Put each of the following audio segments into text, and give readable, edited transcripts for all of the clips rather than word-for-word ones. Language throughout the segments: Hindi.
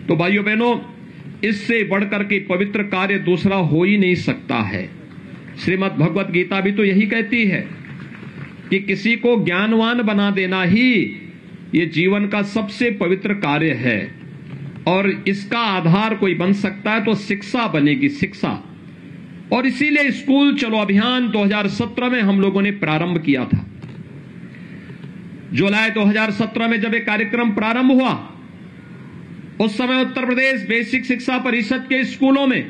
तो भाइयों बहनों, इससे बढ़कर के पवित्र कार्य दूसरा हो ही नहीं सकता है। श्रीमद् भगवत गीता भी तो यही कहती है कि किसी को ज्ञानवान बना देना ही ये जीवन का सबसे पवित्र कार्य है, और इसका आधार कोई बन सकता है तो शिक्षा बनेगी, शिक्षा। और इसीलिए स्कूल चलो अभियान 2017 में हम लोगों ने प्रारंभ किया था। जुलाई 2017 में जब एक कार्यक्रम प्रारंभ हुआ, उस समय उत्तर प्रदेश बेसिक शिक्षा परिषद के स्कूलों में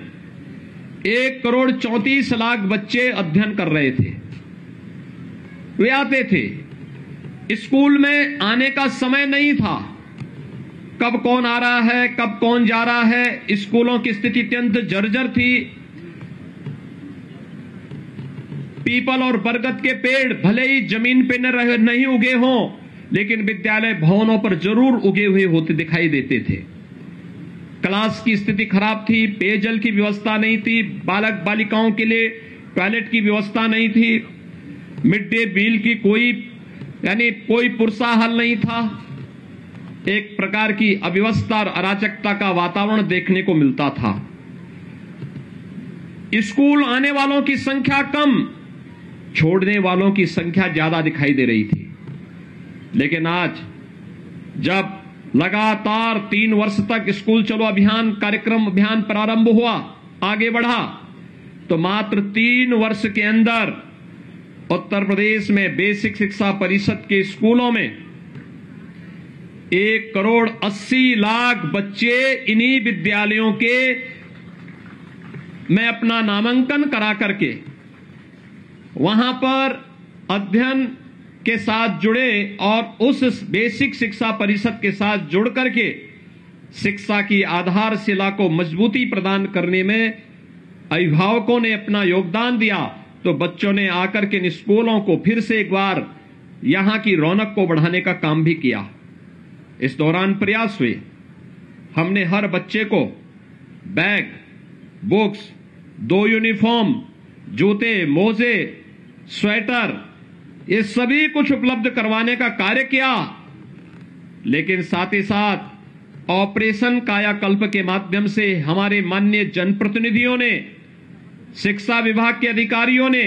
1,34,00,000 बच्चे अध्ययन कर रहे थे। वे आते थे, स्कूल में आने का समय नहीं था, कब कौन आ रहा है, कब कौन जा रहा है। स्कूलों की स्थिति अत्यंत जर्जर थी। पीपल और बरगद के पेड़ भले ही जमीन पे नहीं उगे हों, लेकिन विद्यालय भवनों पर जरूर उगे हुए होते दिखाई देते थे। क्लास की स्थिति खराब थी, पेयजल की व्यवस्था नहीं थी, बालक बालिकाओं के लिए टॉयलेट की व्यवस्था नहीं थी, मिड डे मील की कोई पुरसा हल नहीं था। एक प्रकार की अव्यवस्था और अराजकता का वातावरण देखने को मिलता था। स्कूल आने वालों की संख्या कम, छोड़ने वालों की संख्या ज्यादा दिखाई दे रही थी। लेकिन आज जब लगातार 3 वर्ष तक स्कूल चलो अभियान प्रारंभ हुआ, आगे बढ़ा, तो मात्र 3 वर्ष के अंदर उत्तर प्रदेश में बेसिक शिक्षा परिषद के स्कूलों में 1,80,00,000 बच्चे इन्हीं विद्यालयों के में अपना नामांकन करा करके वहां पर अध्ययन के साथ जुड़े, और उस बेसिक शिक्षा परिषद के साथ जुड़ करके शिक्षा की आधारशिला को मजबूती प्रदान करने में अभिभावकों ने अपना योगदान दिया। तो बच्चों ने आकर के इन स्कूलों को फिर से एक बार यहां की रौनक को बढ़ाने का काम भी किया। इस दौरान प्रयास हुए, हमने हर बच्चे को बैग, बुक्स, 2 यूनिफॉर्म, जूते, मोजे, स्वेटर, ये सभी कुछ उपलब्ध करवाने का कार्य किया। लेकिन साथ ही साथ ऑपरेशन कायाकल्प के माध्यम से हमारे माननीय जनप्रतिनिधियों ने, शिक्षा विभाग के अधिकारियों ने,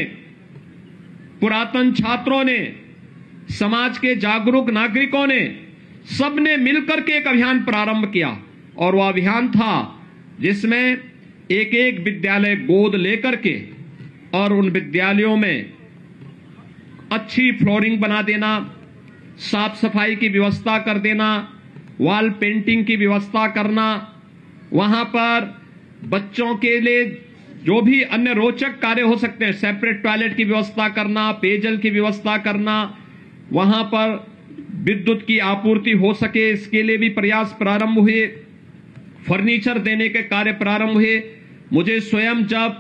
पुरातन छात्रों ने, समाज के जागरूक नागरिकों ने, सबने मिलकर के एक अभियान प्रारंभ किया। और वह अभियान था जिसमें एक एक विद्यालय गोद लेकर के और उन विद्यालयों में अच्छी फ्लोरिंग बना देना, साफ सफाई की व्यवस्था कर देना, वॉल पेंटिंग की व्यवस्था करना, वहां पर बच्चों के लिए जो भी अन्य रोचक कार्य हो सकते हैं, सेपरेट टॉयलेट की व्यवस्था करना, पेयजल की व्यवस्था करना, वहां पर विद्युत की आपूर्ति हो सके, इसके लिए भी प्रयास प्रारंभ हुए। फर्नीचर देने के कार्य प्रारंभ हुए। मुझे स्वयं जब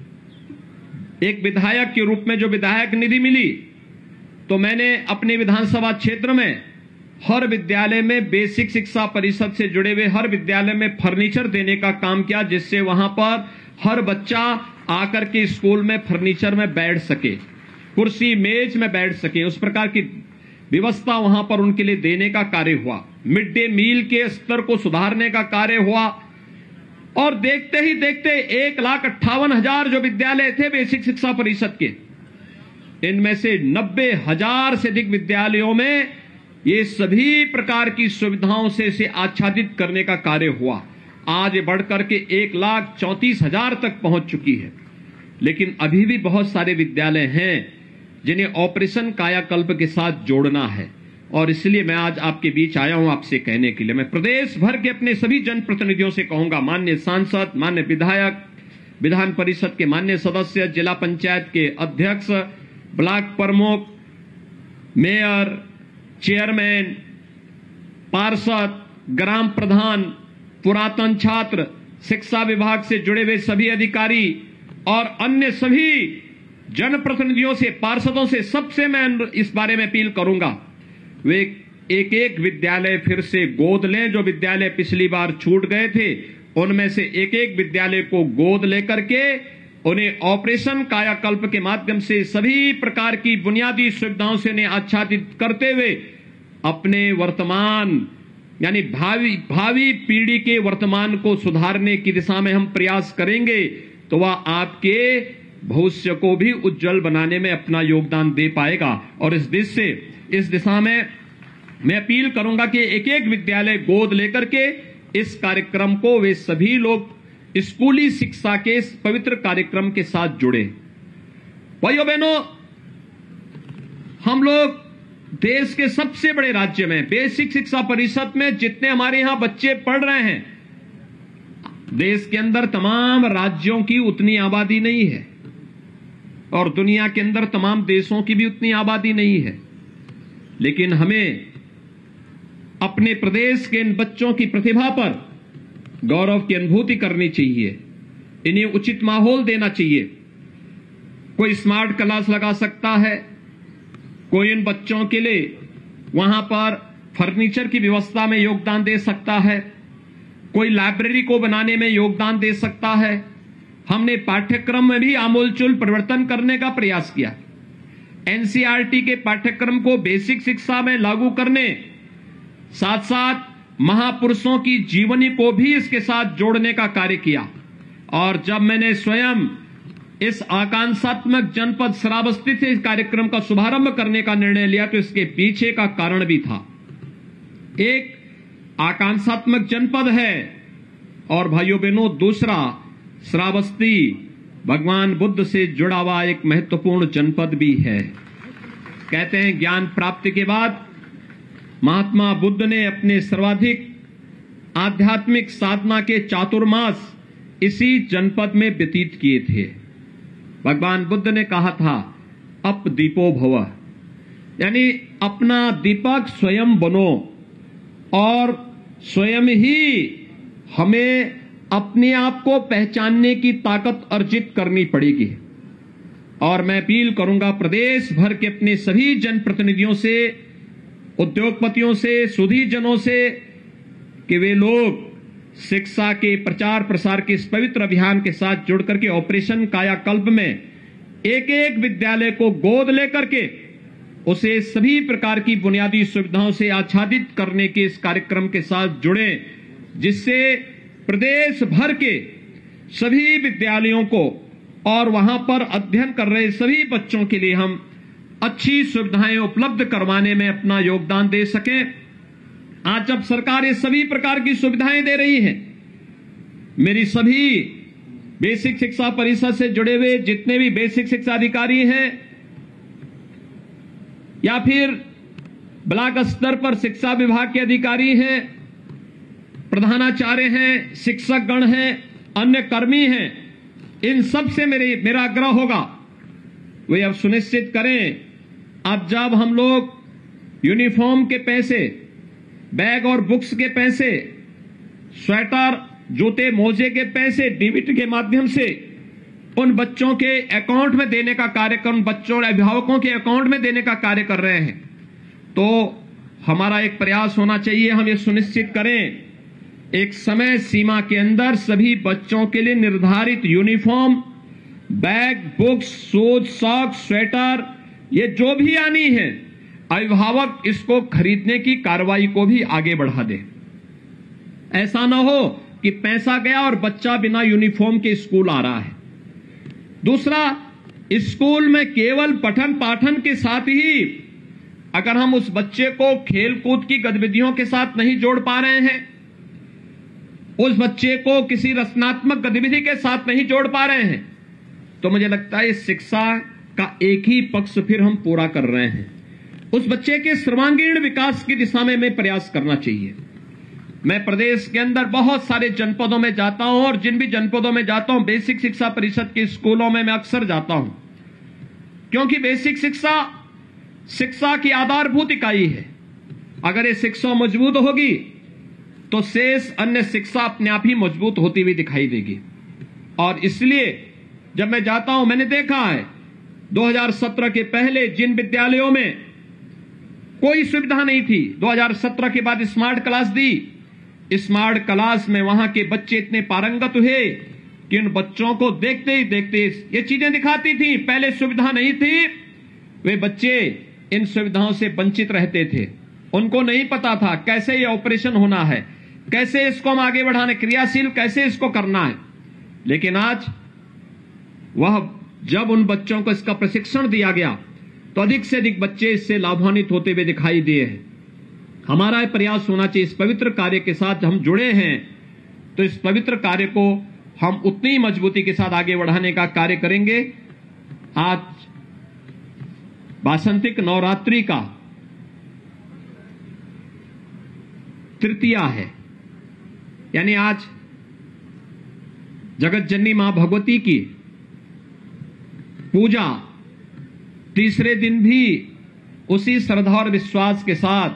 एक विधायक के रूप में जो विधायक निधि मिली, तो मैंने अपने विधानसभा क्षेत्र में हर विद्यालय में बेसिक शिक्षा परिषद से जुड़े हुए हर विद्यालय में फर्नीचर देने का काम किया, जिससे वहां पर हर बच्चा आकर के स्कूल में फर्नीचर में बैठ सके, कुर्सी मेज में बैठ सके, उस प्रकार की व्यवस्था वहां पर उनके लिए देने का कार्य हुआ। मिड डे मील के स्तर को सुधारने का कार्य हुआ। और देखते ही देखते 1,58,000 जो विद्यालय थे बेसिक शिक्षा परिषद के, इनमें से 90,000 से अधिक विद्यालयों में ये सभी प्रकार की सुविधाओं से इसे आच्छादित करने का कार्य हुआ। आज बढ़कर के 1,34,000 तक पहुंच चुकी है। लेकिन अभी भी बहुत सारे विद्यालय हैं जिन्हें ऑपरेशन कायाकल्प के साथ जोड़ना है, और इसलिए मैं आज आपके बीच आया हूं आपसे कहने के लिए। मैं प्रदेश भर के अपने सभी जनप्रतिनिधियों से कहूंगा, माननीय सांसद, माननीय विधायक, विधान परिषद के माननीय सदस्य, जिला पंचायत के अध्यक्ष, ब्लॉक प्रमुख, मेयर, चेयरमैन, पार्षद, ग्राम प्रधान, पुरातन छात्र, शिक्षा विभाग से जुड़े हुए सभी अधिकारी और अन्य सभी जनप्रतिनिधियों से, पार्षदों से, सबसे मैं इस बारे में अपील करूंगा, वे एक एक विद्यालय फिर से गोद लें। जो विद्यालय पिछली बार छूट गए थे, उनमें से एक एक विद्यालय को गोद लेकर के उन्हें ऑपरेशन कायाकल्प के माध्यम से सभी प्रकार की बुनियादी सुविधाओं से उन्हें आच्छादित करते हुए अपने वर्तमान यानी भावी पीढ़ी के वर्तमान को सुधारने की दिशा में हम प्रयास करेंगे तो वह आपके भविष्य को भी उज्जवल बनाने में अपना योगदान दे पाएगा। और इस दिशा में मैं अपील करूंगा कि एक एक विद्यालय गोद लेकर के इस कार्यक्रम को वे सभी लोग स्कूली शिक्षा के इस पवित्र कार्यक्रम के साथ जुड़े। भाइयों बहनों, हम लोग देश के सबसे बड़े राज्य में बेसिक शिक्षा परिषद में जितने हमारे यहां बच्चे पढ़ रहे हैं, देश के अंदर तमाम राज्यों की उतनी आबादी नहीं है और दुनिया के अंदर तमाम देशों की भी उतनी आबादी नहीं है। लेकिन हमें अपने प्रदेश के इन बच्चों की प्रतिभा पर गौरव की अनुभूति करनी चाहिए, इन्हें उचित माहौल देना चाहिए। कोई स्मार्ट क्लास लगा सकता है, कोई इन बच्चों के लिए वहां पर फर्नीचर की व्यवस्था में योगदान दे सकता है, कोई लाइब्रेरी को बनाने में योगदान दे सकता है। हमने पाठ्यक्रम में भी आमूलचूल परिवर्तन करने का प्रयास किया। एनसीईआरटी के पाठ्यक्रम को बेसिक शिक्षा में लागू करने, साथ साथ महापुरुषों की जीवनी को भी इसके साथ जोड़ने का कार्य किया। और जब मैंने स्वयं इस आकांक्षात्मक जनपद श्रावस्ती से इस कार्यक्रम का शुभारंभ करने का निर्णय लिया तो इसके पीछे का कारण भी था। एक आकांक्षात्मक जनपद है और भाइयों बहनों दूसरा श्रावस्ती भगवान बुद्ध से जुड़ा हुआ एक महत्वपूर्ण जनपद भी है। कहते हैं ज्ञान प्राप्ति के बाद महात्मा बुद्ध ने अपने सर्वाधिक आध्यात्मिक साधना के चातुर्मास इसी जनपद में व्यतीत किए थे। भगवान बुद्ध ने कहा था अप दीपो भव, यानी अपना दीपक स्वयं बनो और स्वयं ही हमें अपने आप को पहचानने की ताकत अर्जित करनी पड़ेगी। और मैं अपील करूंगा प्रदेश भर के अपने सभी जनप्रतिनिधियों से, उद्योगपतियों से, सुधीजनों से कि वे लोग शिक्षा के प्रचार प्रसार के इस पवित्र अभियान के साथ जुड़ करके ऑपरेशन कायाकल्प में एक एक विद्यालय को गोद लेकर के उसे सभी प्रकार की बुनियादी सुविधाओं से आच्छादित करने के इस कार्यक्रम के साथ जुड़े, जिससे प्रदेश भर के सभी विद्यालयों को और वहां पर अध्ययन कर रहे सभी बच्चों के लिए हम अच्छी सुविधाएं उपलब्ध करवाने में अपना योगदान दे सकें। आज जब सरकार ये सभी प्रकार की सुविधाएं दे रही है, मेरी सभी बेसिक शिक्षा परिषद से जुड़े हुए जितने भी बेसिक शिक्षा अधिकारी हैं या फिर ब्लॉक स्तर पर शिक्षा विभाग के अधिकारी हैं, प्रधानाचार्य हैं, शिक्षक गण हैं, अन्य कर्मी हैं, इन सब से मेरा आग्रह होगा वे अब सुनिश्चित करें अब जब हम लोग यूनिफॉर्म के पैसे, बैग और बुक्स के पैसे, स्वेटर, जूते, मोजे के पैसे डीबीटी के माध्यम से उन बच्चों के अकाउंट में देने का कार्यक्रम, बच्चों और अभिभावकों के अकाउंट में देने का कार्य कर रहे हैं, तो हमारा एक प्रयास होना चाहिए, हम ये सुनिश्चित करें एक समय सीमा के अंदर सभी बच्चों के लिए निर्धारित uniform, bag, books, shoes, socks, sweater, ये जो भी आनी है, अभिभावक इसको खरीदने की कार्रवाई को भी आगे बढ़ा दे। ऐसा ना हो कि पैसा गया और बच्चा बिना यूनिफॉर्म के स्कूल आ रहा है। दूसरा, स्कूल में केवल पठन पाठन के साथ ही अगर हम उस बच्चे को खेल कूद की गतिविधियों के साथ नहीं जोड़ पा रहे हैं, उस बच्चे को किसी रचनात्मक गतिविधि के साथ नहीं जोड़ पा रहे हैं, तो मुझे लगता है शिक्षा का एक ही पक्ष फिर हम पूरा कर रहे हैं। उस बच्चे के सर्वांगीण विकास की दिशा में हमें प्रयास करना चाहिए। मैं प्रदेश के अंदर बहुत सारे जनपदों में जाता हूं और जिन भी जनपदों में जाता हूं बेसिक शिक्षा परिषद के स्कूलों में मैं अक्सर जाता हूं, क्योंकि बेसिक शिक्षा की आधारभूत इकाई है। अगर ये शिक्षा मजबूत होगी तो शेष अन्य शिक्षा अपने आप ही मजबूत होती हुई दिखाई देगी। और इसलिए जब मैं जाता हूं, मैंने देखा है 2017 के पहले जिन विद्यालयों में कोई सुविधा नहीं थी, 2017 के बाद स्मार्ट क्लास दी, स्मार्ट क्लास में वहां के बच्चे इतने पारंगत हुए कि उन बच्चों को देखते ही देखते ये चीजें दिखाती थी। पहले सुविधा नहीं थी, वे बच्चे इन सुविधाओं से वंचित रहते थे। उनको नहीं पता था कैसे ये ऑपरेशन होना है, कैसे इसको हम आगे बढ़ाने, क्रियाशील कैसे इसको करना है। लेकिन आज वह जब उन बच्चों को इसका प्रशिक्षण दिया गया तो अधिक से अधिक बच्चे इससे लाभान्वित होते हुए दिखाई दिए हैं। हमारा यह प्रयास होना चाहिए, इस पवित्र कार्य के साथ हम जुड़े हैं तो इस पवित्र कार्य को हम उतनी मजबूती के साथ आगे बढ़ाने का कार्य करेंगे। आज वासंतिक नवरात्रि का तृतीया है, यानी आज जगत जननी मां भगवती की पूजा तीसरे दिन भी उसी श्रद्धा और विश्वास के साथ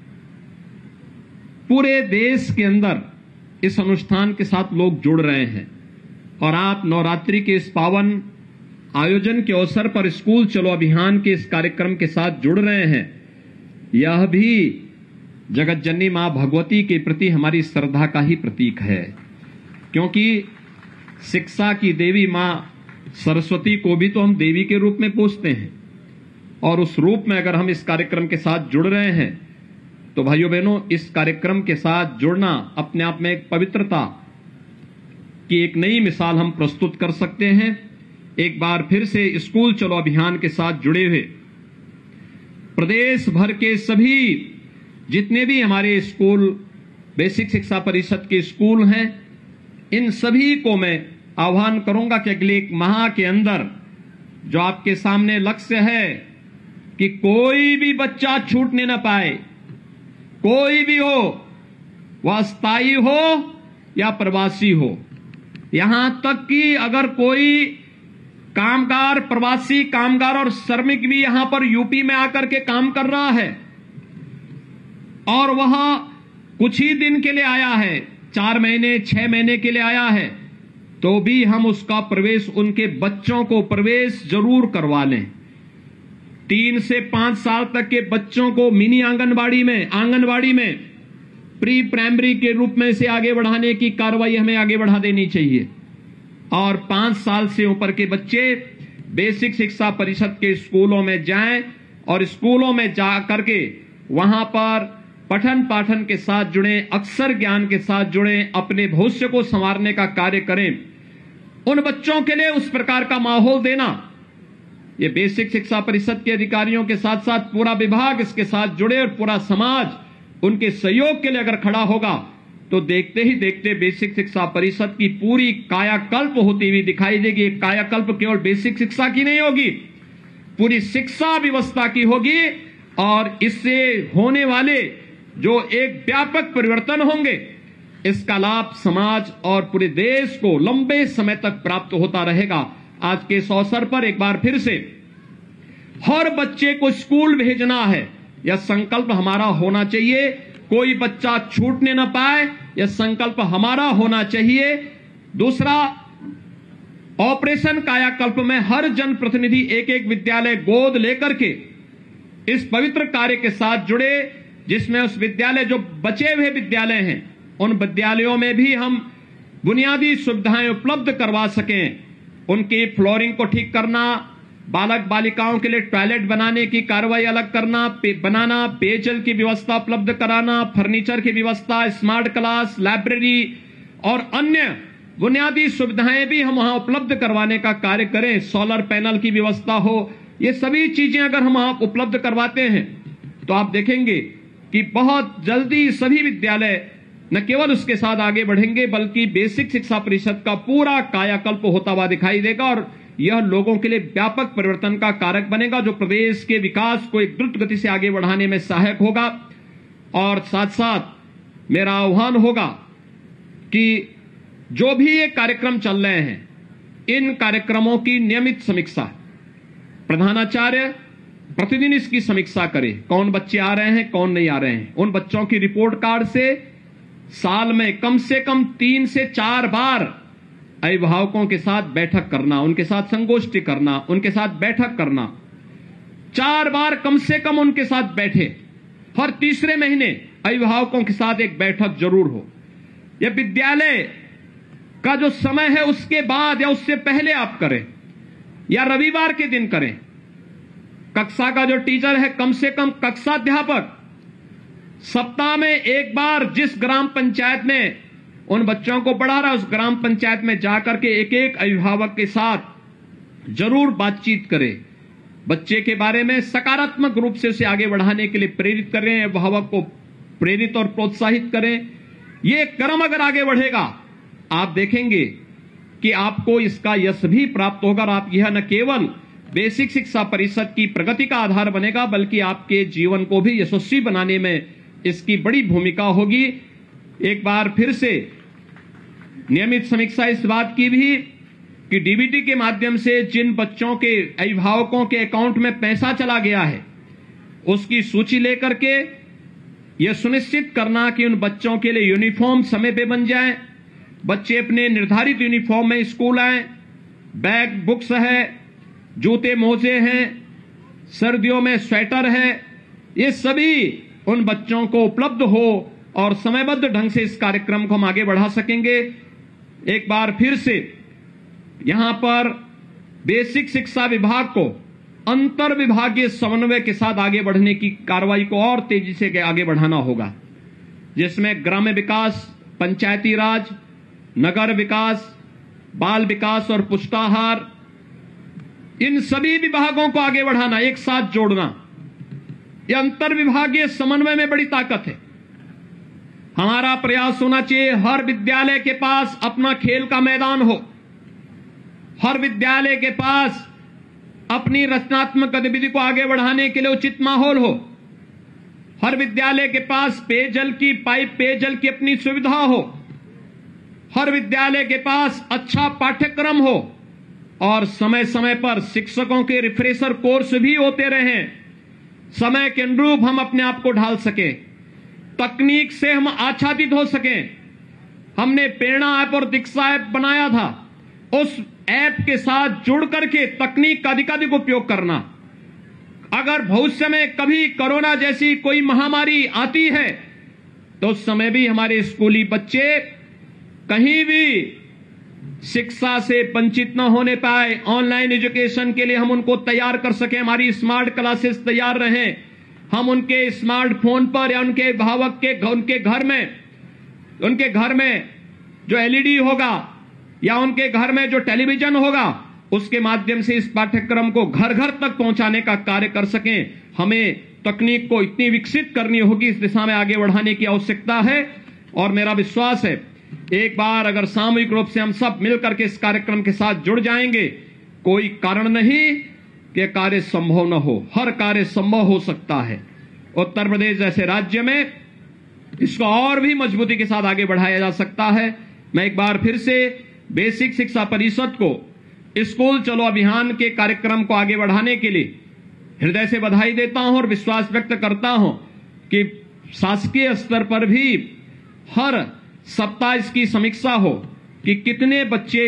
पूरे देश के अंदर इस अनुष्ठान के साथ लोग जुड़ रहे हैं। और आप नवरात्रि के इस पावन आयोजन के अवसर पर स्कूल चलो अभियान के इस कार्यक्रम के साथ जुड़ रहे हैं। यह भी जगत जननी मां भगवती के प्रति हमारी श्रद्धा का ही प्रतीक है, क्योंकि शिक्षा की देवी मां सरस्वती को भी तो हम देवी के रूप में पूजते हैं, और उस रूप में अगर हम इस कार्यक्रम के साथ जुड़ रहे हैं तो भाइयों बहनों, इस कार्यक्रम के साथ जुड़ना अपने आप में एक पवित्रता की एक नई मिसाल हम प्रस्तुत कर सकते हैं। एक बार फिर से स्कूल चलो अभियान के साथ जुड़े हुए प्रदेश भर के सभी जितने भी हमारे स्कूल, बेसिक शिक्षा परिषद के स्कूल हैं, इन सभी को मैं आह्वान करूंगा कि अगले एक माह के अंदर जो आपके सामने लक्ष्य है कि कोई भी बच्चा छूटने न पाए, कोई भी हो, वह स्थायी हो या प्रवासी हो, यहां तक कि अगर कोई कामगार, प्रवासी कामगार और श्रमिक भी यहां पर यूपी में आकर के काम कर रहा है और वह कुछ ही दिन के लिए आया है, 4 महीने 6 महीने के लिए आया है, तो भी हम उसका प्रवेश, उनके बच्चों को प्रवेश जरूर करवा लें। 3 से 5 साल तक के बच्चों को मिनी आंगनबाड़ी में प्री प्राइमरी के रूप में से आगे बढ़ाने की कार्रवाई हमें आगे बढ़ा देनी चाहिए। और 5 साल से ऊपर के बच्चे बेसिक शिक्षा परिषद के स्कूलों में जाएं और स्कूलों में जा करके वहां पर पठन पाठन के साथ जुड़े, अक्षर ज्ञान के साथ जुड़े, अपने भविष्य को संवारने का कार्य करें। उन बच्चों के लिए उस प्रकार का माहौल देना, ये बेसिक शिक्षा परिषद के अधिकारियों के साथ साथ पूरा विभाग इसके साथ जुड़े और पूरा समाज उनके सहयोग के लिए अगर खड़ा होगा तो देखते ही देखते बेसिक शिक्षा परिषद की पूरी कायाकल्प होती हुई दिखाई देगी। कायाकल्प केवल बेसिक शिक्षा की नहीं होगी, पूरी शिक्षा व्यवस्था की होगी, और इससे होने वाले जो एक व्यापक परिवर्तन होंगे, इसका लाभ समाज और पूरे देश को लंबे समय तक प्राप्त होता रहेगा। आज के इस अवसर पर एक बार फिर से हर बच्चे को स्कूल भेजना है, यह संकल्प हमारा होना चाहिए। कोई बच्चा छूटने न पाए, यह संकल्प हमारा होना चाहिए। दूसरा, ऑपरेशन कायाकल्प में हर जनप्रतिनिधि एक एक विद्यालय गोद लेकर के इस पवित्र कार्य के साथ जुड़े, जिसमें उस विद्यालय, जो बचे हुए विद्यालय हैं, उन विद्यालयों में भी हम बुनियादी सुविधाएं उपलब्ध करवा सकें। उनकी फ्लोरिंग को ठीक करना, बालक बालिकाओं के लिए टॉयलेट बनाने की कार्रवाई अलग करना, बनाना, पेयजल की व्यवस्था उपलब्ध कराना, फर्नीचर की व्यवस्था, स्मार्ट क्लास, लाइब्रेरी और अन्य बुनियादी सुविधाएं भी हम वहां उपलब्ध करवाने का कार्य करें। सोलर पैनल की व्यवस्था हो, ये सभी चीजें अगर हम वहां उपलब्ध करवाते हैं तो आप देखेंगे कि बहुत जल्दी सभी विद्यालय न केवल उसके साथ आगे बढ़ेंगे बल्कि बेसिक शिक्षा परिषद का पूरा कायाकल्प होता हुआ दिखाई देगा, और यह लोगों के लिए व्यापक परिवर्तन का कारक बनेगा, जो प्रदेश के विकास को एक द्रुत गति से आगे बढ़ाने में सहायक होगा। और साथ साथ मेरा आह्वान होगा कि जो भी ये कार्यक्रम चल रहे हैं, इन कार्यक्रमों की नियमित समीक्षा, प्रधानाचार्य प्रतिदिन इसकी समीक्षा करे, कौन बच्चे आ रहे हैं, कौन नहीं आ रहे हैं। उन बच्चों की रिपोर्ट कार्ड से साल में कम से कम 3 से 4 बार अभिभावकों के साथ बैठक करना, उनके साथ संगोष्ठी करना, उनके साथ बैठक करना, 4 बार कम से कम उनके साथ बैठे। हर तीसरे महीने अभिभावकों के साथ एक बैठक जरूर हो। यह विद्यालय का जो समय है उसके बाद या उससे पहले आप करें, या रविवार के दिन करें। कक्षा का जो टीचर है, कम से कम कक्षाध्यापक सप्ताह में एक बार जिस ग्राम पंचायत में उन बच्चों को पढ़ा रहा है उस ग्राम पंचायत में जाकर के एक एक अभिभावक के साथ जरूर बातचीत करें, बच्चे के बारे में सकारात्मक रूप से उसे आगे बढ़ाने के लिए प्रेरित करें, अभिभावक को प्रेरित और प्रोत्साहित करें। ये क्रम अगर आगे बढ़ेगा आप देखेंगे कि आपको इसका यश भी प्राप्त होगा और आप यह न केवल बेसिक शिक्षा परिषद की प्रगति का आधार बनेगा बल्कि आपके जीवन को भी यशस्वी बनाने में इसकी बड़ी भूमिका होगी। एक बार फिर से नियमित समीक्षा इस बात की भी कि डीबीटी के माध्यम से जिन बच्चों के अभिभावकों के अकाउंट में पैसा चला गया है उसकी सूची लेकर के यह सुनिश्चित करना कि उन बच्चों के लिए यूनिफॉर्म समय पे बन जाए, बच्चे अपने निर्धारित यूनिफॉर्म में स्कूल आए, बैग बुक्स है, जूते मोजे हैं, सर्दियों में स्वेटर है, ये सभी उन बच्चों को उपलब्ध हो और समयबद्ध ढंग से इस कार्यक्रम को हम आगे बढ़ा सकेंगे। एक बार फिर से यहां पर बेसिक शिक्षा विभाग को अंतर विभागीय समन्वय के साथ आगे बढ़ने की कार्रवाई को और तेजी से आगे बढ़ाना होगा, जिसमें ग्राम्य विकास, पंचायती राज, नगर विकास, बाल विकास और पुष्टाहार, इन सभी विभागों को आगे बढ़ाना, एक साथ जोड़ना। यह अंतर विभागीय समन्वय में बड़ी ताकत है। हमारा प्रयास होना चाहिए हर विद्यालय के पास अपना खेल का मैदान हो, हर विद्यालय के पास अपनी रचनात्मक गतिविधि को आगे बढ़ाने के लिए उचित माहौल हो, हर विद्यालय के पास पेयजल की अपनी सुविधा हो, हर विद्यालय के पास अच्छा पाठ्यक्रम हो और समय समय पर शिक्षकों के रिफ्रेशर कोर्स भी होते रहें, समय के अनुरूप हम अपने आप को ढाल सकें, तकनीक से हम आच्छादित हो सकें। हमने प्रेरणा ऐप और दीक्षा ऐप बनाया था, उस ऐप के साथ जुड़ करके तकनीक का अधिकाधिक उपयोग करना। अगर भविष्य में कभी कोरोना जैसी कोई महामारी आती है तो उस समय भी हमारे स्कूली बच्चे कहीं भी शिक्षा से वंचित न होने पाए, ऑनलाइन एजुकेशन के लिए हम उनको तैयार कर सकें, हमारी स्मार्ट क्लासेस तैयार रहें, हम उनके स्मार्टफोन पर या उनके अभिभावक के उनके घर में जो एलईडी होगा या उनके घर में जो टेलीविजन होगा उसके माध्यम से इस पाठ्यक्रम को घर घर तक पहुंचाने का कार्य कर सकें। हमें तकनीक को इतनी विकसित करनी होगी, इस दिशा में आगे बढ़ाने की आवश्यकता है और मेरा विश्वास है एक बार अगर सामूहिक रूप से हम सब मिलकर के इस कार्यक्रम के साथ जुड़ जाएंगे, कोई कारण नहीं कि कार्य संभव न हो, हर कार्य संभव हो सकता है। उत्तर प्रदेश जैसे राज्य में इसको और भी मजबूती के साथ आगे बढ़ाया जा सकता है। मैं एक बार फिर से बेसिक शिक्षा परिषद को स्कूल चलो अभियान के कार्यक्रम को आगे बढ़ाने के लिए हृदय से बधाई देता हूं और विश्वास व्यक्त करता हूं कि शासकीय स्तर पर भी हर सप्ताह इसकी समीक्षा हो कि कितने बच्चे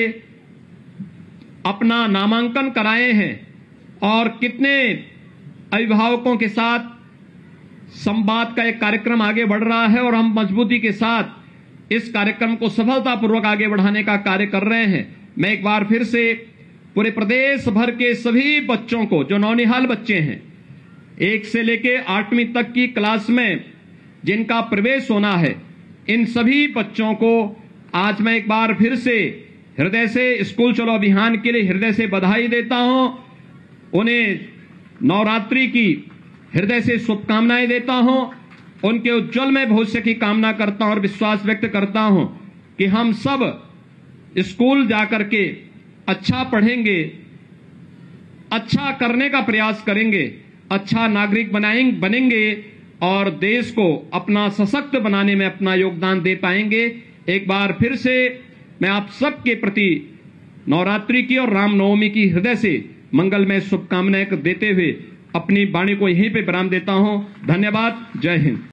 अपना नामांकन कराए हैं और कितने अभिभावकों के साथ संवाद का एक कार्यक्रम आगे बढ़ रहा है और हम मजबूती के साथ इस कार्यक्रम को सफलतापूर्वक आगे बढ़ाने का कार्य कर रहे हैं। मैं एक बार फिर से पूरे प्रदेश भर के सभी बच्चों को, जो नौनिहाल बच्चे हैं 1 से लेके 8वीं तक की क्लास में जिनका प्रवेश होना है, इन सभी बच्चों को आज मैं एक बार फिर से हृदय से स्कूल चलो अभियान के लिए हृदय से बधाई देता हूं। उन्हें नवरात्रि की हृदय से शुभकामनाएं देता हूं, उनके उज्जवल में भविष्य की कामना करता हूं और विश्वास व्यक्त करता हूं कि हम सब स्कूल जाकर के अच्छा पढ़ेंगे, अच्छा करने का प्रयास करेंगे, अच्छा नागरिक बनेंगे और देश को अपना सशक्त बनाने में अपना योगदान दे पाएंगे। एक बार फिर से मैं आप सबके प्रति नवरात्रि की और रामनवमी की हृदय से मंगलमय शुभकामनाएं देते हुए अपनी वाणी को यहीं पे विराम देता हूं। धन्यवाद। जय हिंद।